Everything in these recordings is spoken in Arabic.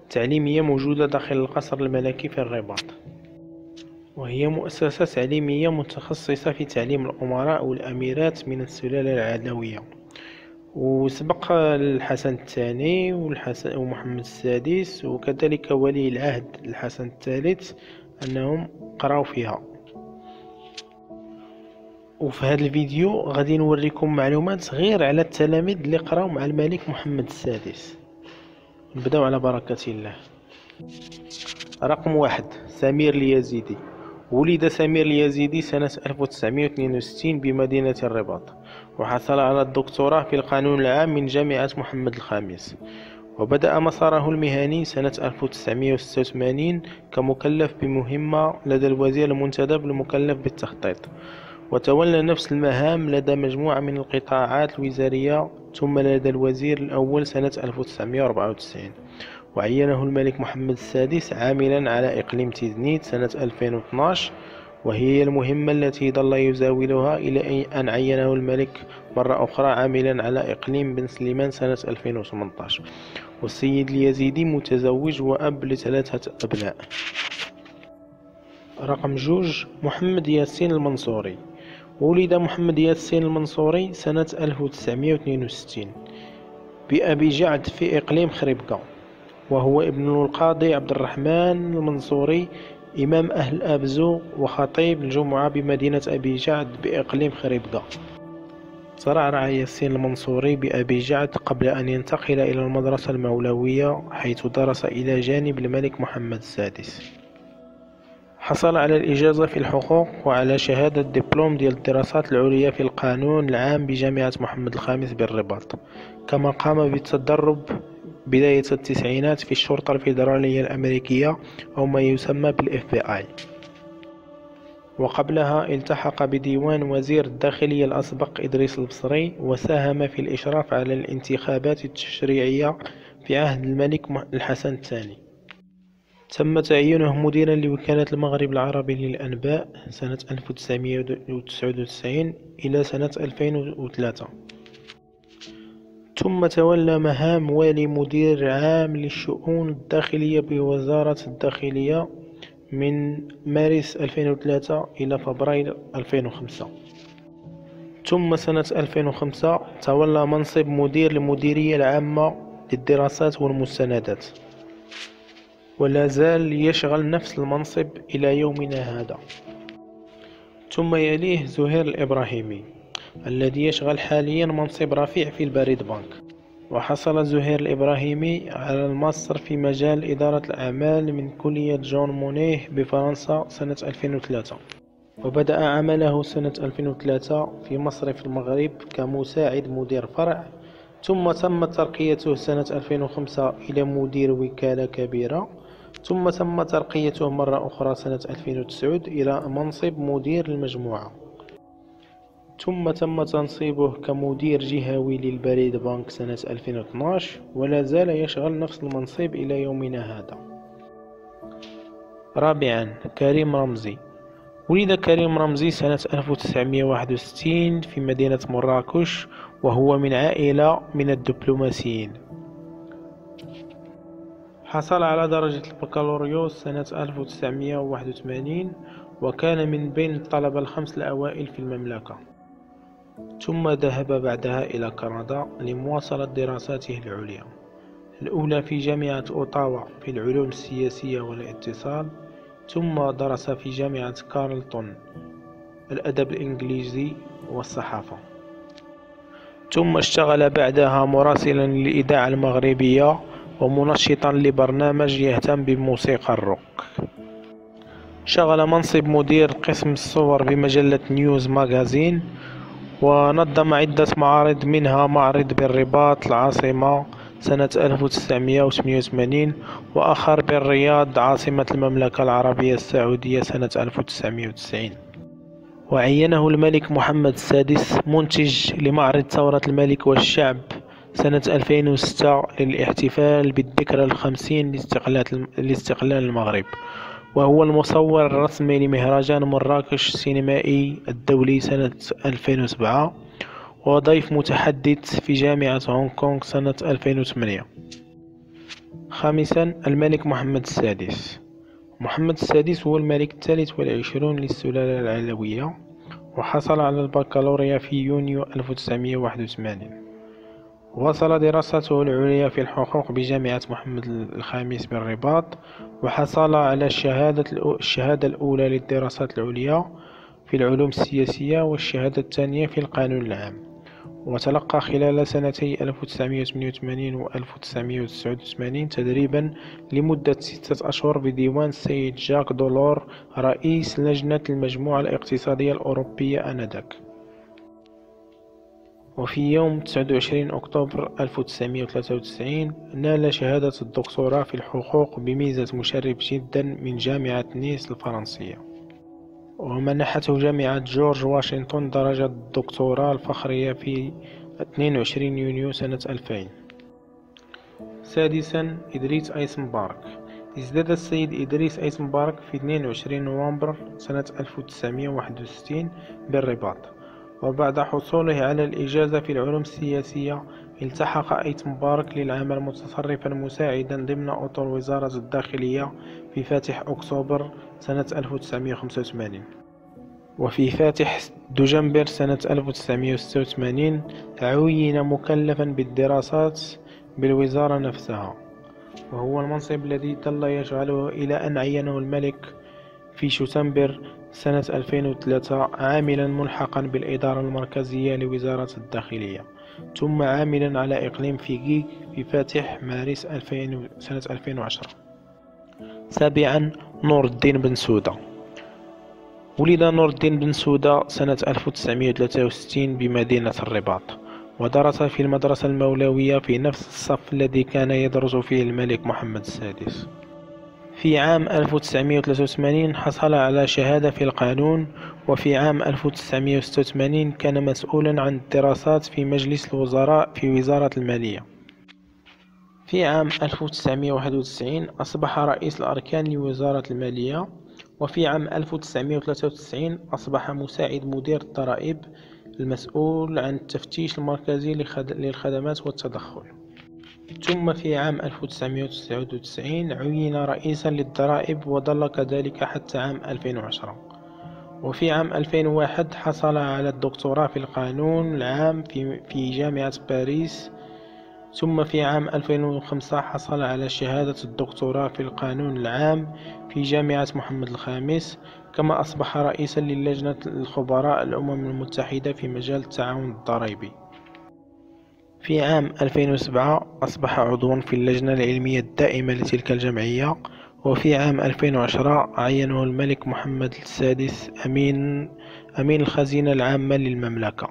تعليمية موجودة داخل القصر الملكي في الرباط، وهي مؤسسة تعليمية متخصصة في تعليم الأمراء والأميرات من السلالة العلوية. وسبق الحسن الثاني ومحمد السادس وكذلك ولي العهد الحسن الثالث أنهم قراوا فيها. وفي هذا الفيديو غادي نوريكم معلومات غير على التلاميذ اللي قراوا مع الملك محمد السادس. نبداو على بركة الله. رقم 1: سمير اليزيدي. ولد سمير اليزيدي سنة 1962 بمدينة الرباط، وحصل على الدكتوراه في القانون العام من جامعة محمد الخامس، وبدأ مساره المهني سنة 1986 كمكلف بمهمة لدى الوزير المنتدب المكلف بالتخطيط، وتولى نفس المهام لدى مجموعة من القطاعات الوزارية، ثم لدى الوزير الأول سنة 1994. وعينه الملك محمد السادس عاملا على إقليم تيزنيت سنة 2012، وهي المهمة التي ظل يزاولها إلى أن عينه الملك مرة أخرى عاملا على إقليم بن سليمان سنة 2018. والسيد اليزيدي متزوج وأب ل3 أبناء. رقم 2: محمد ياسين المنصوري. ولد محمد ياسين المنصوري سنة 1962 بأبي جعد في إقليم خريبكة، وهو ابن القاضي عبد الرحمن المنصوري إمام أهل أبزو وخطيب الجمعة بمدينة أبي جعد بإقليم خريبكة. ترعرع ياسين المنصوري بأبي جعد قبل أن ينتقل إلى المدرسة المولوية، حيث درس إلى جانب الملك محمد السادس. حصل على الإجازة في الحقوق وعلى شهادة دبلوم ديال الدراسات العليا في القانون العام بجامعة محمد الخامس بالرباط، كما قام بالتدرب بداية التسعينات في الشرطة الفيدرالية الأمريكية أو ما يسمى بالFBI، وقبلها التحق بديوان وزير الداخلية الأسبق إدريس البصري، وساهم في الإشراف على الانتخابات التشريعية في عهد الملك الحسن الثاني. تم تعيينه مديرا لوكالة المغرب العربي للأنباء سنة 1999 إلى سنة 2003، ثم تولى مهام والي مدير عام للشؤون الداخلية بوزارة الداخلية من مارس 2003 إلى فبراير 2005. ثم سنة 2005 تولى منصب مدير المديرية العامة للدراسات والمستندات، ولا زال يشغل نفس المنصب إلى يومنا هذا. ثم يليه زهير الإبراهيمي الذي يشغل حاليا منصب رفيع في البريد بنك. وحصل زهير الإبراهيمي على الماستر في مجال إدارة الأعمال من كلية جون مونيه بفرنسا سنة 2003، وبدأ عمله سنة 2003 في مصرف المغرب كمساعد مدير فرع، ثم تم ترقيته سنة 2005 إلى مدير وكالة كبيرة، ثم تم ترقيته مرة أخرى سنة 2009 إلى منصب مدير المجموعة، ثم تم تنصيبه كمدير جهوي للبريد بنك سنة 2012، ولا زال يشغل نفس المنصب إلى يومنا هذا. رابعا: كريم رمزي. ولد كريم رمزي سنة 1961 في مدينة مراكش، وهو من عائلة من الدبلوماسيين. حصل على درجة البكالوريوس سنة 1981، وكان من بين الطلبة ال5 الأوائل في المملكة، ثم ذهب بعدها إلى كندا لمواصلة دراساته العليا، الأولى في جامعة أوتاوا في العلوم السياسية والاتصال، ثم درس في جامعة كارلتون الأدب الإنجليزي والصحافة، ثم اشتغل بعدها مراسلا للإذاعة المغربية ومنشطا لبرنامج يهتم بموسيقى الروك. شغل منصب مدير قسم الصور بمجلة نيوز ماغازين، ونظم عدة معارض منها معرض بالرباط العاصمة سنة 1988، وآخر بالرياض عاصمة المملكة العربية السعودية سنة 1990. وعينه الملك محمد السادس منتج لمعرض ثورة الملك والشعب سنة 2006 للاحتفال بالذكرى ال50 لاستقلال المغرب، وهو المصور الرسمي لمهرجان مراكش السينمائي الدولي سنة 2007، وضيف متحدث في جامعة هونغ كونغ سنة 2008. خامسا، الملك محمد السادس. محمد السادس هو الملك الثالث والعشرون للسلالة العلوية، وحصل على البكالوريا في يونيو 1981. واصل دراسته العليا في الحقوق بجامعة محمد الخامس بالرباط، وحصل على الشهادة الأولى للدراسات العليا في العلوم السياسية والشهادة الثانية في القانون العام. وتلقى خلال سنتي 1988 و 1989 تدريبا لمدة 6 أشهر بديوان السيد جاك دولور رئيس لجنة المجموعة الاقتصادية الأوروبية آنذاك. وفي يوم 29 أكتوبر 1993 نال شهادة الدكتوراه في الحقوق بميزة مشرف جدا من جامعة نيس الفرنسية، ومنحته جامعة جورج واشنطن درجة الدكتوراه الفخرية في 22 يونيو سنة 2000. سادسا، إدريس أيسنبارغ. ازداد السيد إدريس أيسنبارغ في 22 نوفمبر سنة 1961 بالرباط، وبعد حصوله على الإجازة في العلوم السياسية التحق أيسنبارغ للعمل متصرفا مساعدا ضمن أطر وزارة الداخلية في فاتح أكتوبر سنة 1985. وفي فاتح دجنبر سنة 1986 عين مكلفا بالدراسات بالوزارة نفسها، وهو المنصب الذي ظل يشغله إلى أن عينه الملك في شتنبر سنة 2003 عاملا ملحقا بالإدارة المركزية لوزارة الداخلية، ثم عاملا على إقليم فيغيك في فاتح مارس سنة 2010. سابعا، نور الدين بن سودة. ولد نور الدين بن سودة سنة 1963 بمدينة الرباط، ودرس في المدرسة المولوية في نفس الصف الذي كان يدرس فيه الملك محمد السادس. في عام 1983 حصل على شهادة في القانون، وفي عام 1986 كان مسؤولا عن الدراسات في مجلس الوزراء في وزارة المالية. في عام 1991 أصبح رئيس الأركان لوزارة المالية، وفي عام 1993 أصبح مساعد مدير الضرائب المسؤول عن التفتيش المركزي للخدمات والتدخل. ثم في عام 1999 عين رئيسا للضرائب، وظل كذلك حتى عام 2010. وفي عام 2001 حصل على الدكتوراه في القانون العام في جامعة باريس. ثم في عام 2005 حصل على شهادة الدكتوراه في القانون العام في جامعة محمد الخامس، كما أصبح رئيسا للجنة الخبراء الأمم المتحدة في مجال التعاون الضريبي. في عام 2007 أصبح عضوا في اللجنة العلمية الدائمة لتلك الجمعية، وفي عام 2010 عينه الملك محمد السادس أمين الخزينة العامة للمملكة.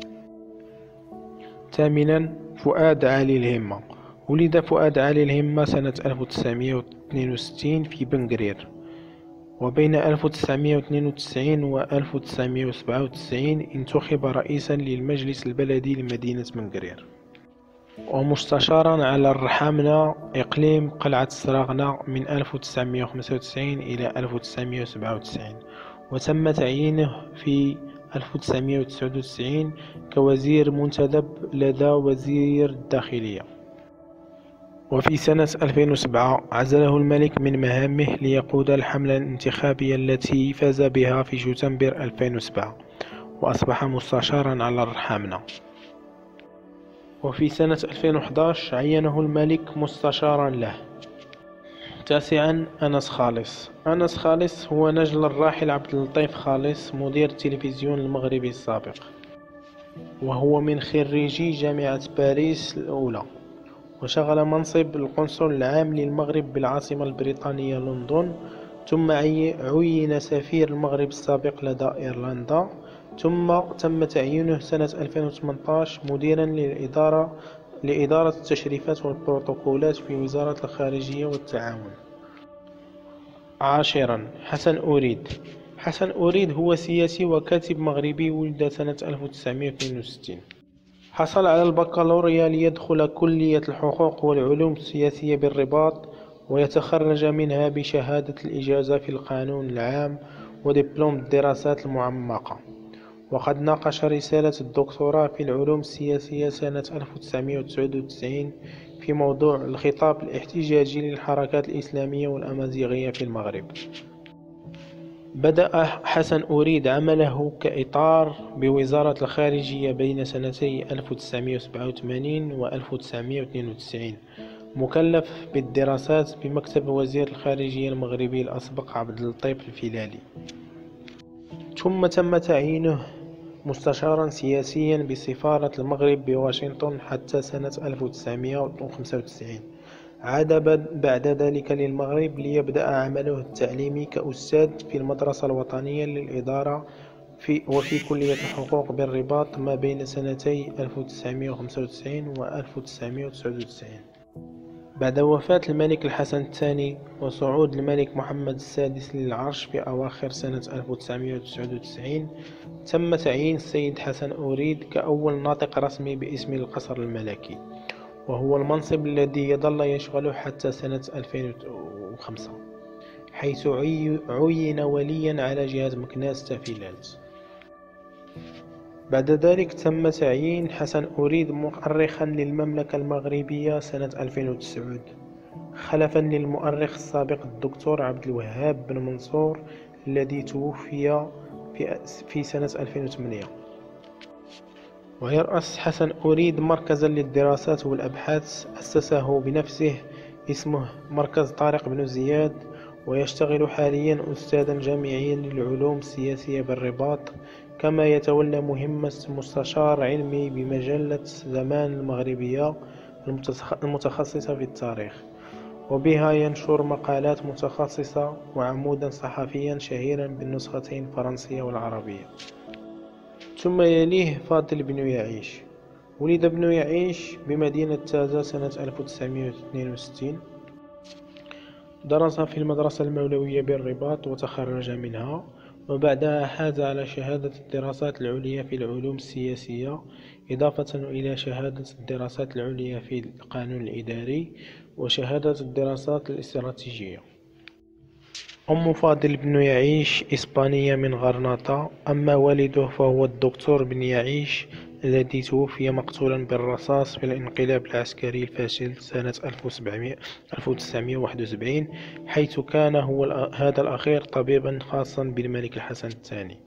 ثامنا، فؤاد علي الهمة. ولد فؤاد علي الهمة سنة 1962 في بنغرير، وبين 1992 و 1997 انتخب رئيسا للمجلس البلدي لمدينة بنغرير، ومستشارا على الرحامنة إقليم قلعة السراغنة من 1995 إلى 1997، وتم تعيينه في 1999 كوزير منتدب لدى وزير الداخلية. وفي سنة 2007 عزله الملك من مهامه ليقود الحملة الانتخابية التي فاز بها في شتنبر 2007، وأصبح مستشارا على الرحامنة. وفي سنة 2011 عينه الملك مستشارا له. تاسعا، أنس خالص. أنس خالص هو نجل الراحل عبد اللطيف خالص مدير التلفزيون المغربي السابق، وهو من خريجي جامعة باريس الأولى، وشغل منصب القنصل العام للمغرب بالعاصمة البريطانية لندن، ثم عين سفير المغرب السابق لدى إيرلندا، ثم تم تعيينه سنة 2018 مديرا لإدارة التشريفات والبروتوكولات في وزارة الخارجية والتعاون. عاشرا، حسن أوريد. حسن أوريد هو سياسي وكاتب مغربي، ولد سنة 1962. حصل على البكالوريا ليدخل كلية الحقوق والعلوم السياسية بالرباط، ويتخرج منها بشهادة الإجازة في القانون العام ودبلوم الدراسات المعمقة. وقد ناقش رسالة الدكتوراه في العلوم السياسية سنة 1999 في موضوع الخطاب الاحتجاجي للحركات الإسلامية والأمازيغية في المغرب. بدأ حسن أوريد عمله كإطار بوزارة الخارجية بين سنتي 1987 و 1992، مكلف بالدراسات بمكتب وزير الخارجية المغربي الأسبق عبد اللطيف الفيلالي. ثم تم تعيينه مستشارا سياسيا بسفارة المغرب بواشنطن حتى سنة 1995. عاد بعد ذلك للمغرب ليبدأ عمله التعليمي كأستاذ في المدرسة الوطنية للإدارة وفي كلية الحقوق بالرباط ما بين سنتي 1995 و 1999. بعد وفاة الملك الحسن الثاني وصعود الملك محمد السادس للعرش في أواخر سنة 1999، تم تعيين السيد حسن أوريد كأول ناطق رسمي باسم القصر الملكي، وهو المنصب الذي يظل يشغله حتى سنة 2005، حيث عين وليا على جهة مكناس تافيلات. بعد ذلك تم تعيين حسن أوريد مؤرخا للمملكة المغربية سنة 2009، خلفا للمؤرخ السابق الدكتور عبد الوهاب بن منصور الذي توفي في سنة 2008. ويرأس حسن أوريد مركزا للدراسات والأبحاث أسسه بنفسه اسمه مركز طارق بن زياد، ويشتغل حاليا أستاذا جامعيا للعلوم السياسية بالرباط، كما يتولى مهمة مستشار علمي بمجلة زمان المغربية المتخصصة في التاريخ، وبها ينشر مقالات متخصصة وعمودا صحفيا شهيرا بالنسختين الفرنسية والعربية. ثم يليه فاضل بن يعيش. ولد ابن يعيش بمدينة تازة سنة 1962. درس في المدرسة المولوية بالرباط وتخرج منها، وبعدها حاز على شهادة الدراسات العليا في العلوم السياسية، إضافة إلى شهادة الدراسات العليا في القانون الإداري وشهادة الدراسات الاستراتيجية. أم فاضل بن يعيش إسبانية من غرناطة، أما والده فهو الدكتور بن يعيش الذي توفي مقتولا بالرصاص في الانقلاب العسكري الفاشل سنة 1971، حيث كان هذا الأخير طبيبا خاصا بالملك الحسن الثاني.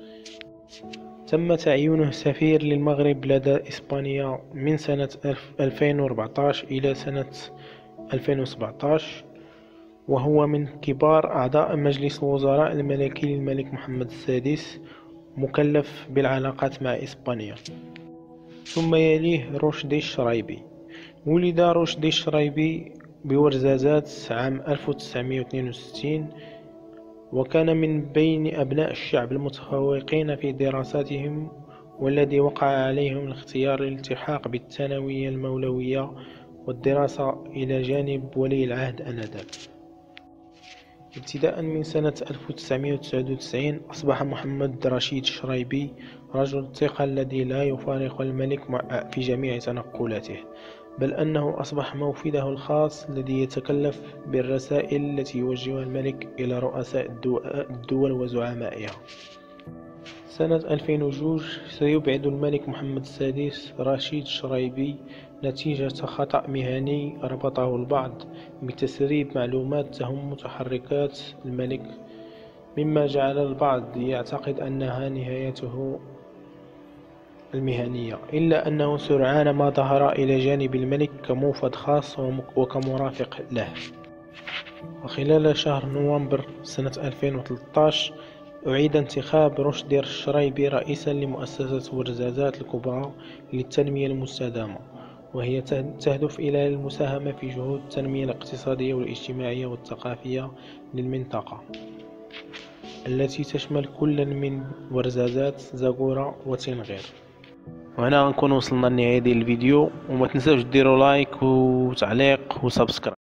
تم تعيينه سفير للمغرب لدى إسبانيا من سنة 2014 إلى سنة 2017، وهو من كبار أعضاء مجلس الوزراء الملكي للملك محمد السادس، مكلف بالعلاقات مع إسبانيا. ثم يليه رشدي الشرايبي. ولد رشدي الشرايبي بورزازات عام 1962، وكان من بين أبناء الشعب المتفوقين في دراساتهم، والذي وقع عليهم الاختيار للالتحاق بالثانوية المولوية والدراسة إلى جانب ولي العهد آنذاك. ابتداء من سنة 1999 أصبح محمد رشيد الشرايبي رجل الثقة الذي لا يفارق الملك في جميع تنقلاته، بل أنه أصبح موفده الخاص الذي يتكلف بالرسائل التي يوجهها الملك إلى رؤساء الدول وزعمائها. سنة 2002 سيبعد الملك محمد السادس رشيد الشرايبي نتيجة خطأ مهني ربطه البعض بتسريب معلومات تهم متحركات الملك، مما جعل البعض يعتقد أنها نهايته المهنية، إلا أنه سرعان ما ظهر إلى جانب الملك كموفد خاص وكمرافق له. وخلال شهر نوفمبر سنة 2013 أعيد انتخاب رشدي الشرايبي رئيسا لمؤسسة ورزازات الكبرى للتنمية المستدامة، وهي تهدف إلى المساهمة في جهود التنمية الاقتصادية والاجتماعية والثقافية للمنطقة، التي تشمل كل من ورزازات، زاكورة وتنغير. وهنا غنكون وصلنا لنهاية الفيديو، وما تنساوش ديروا لايك وتعليق وسبسكرايب.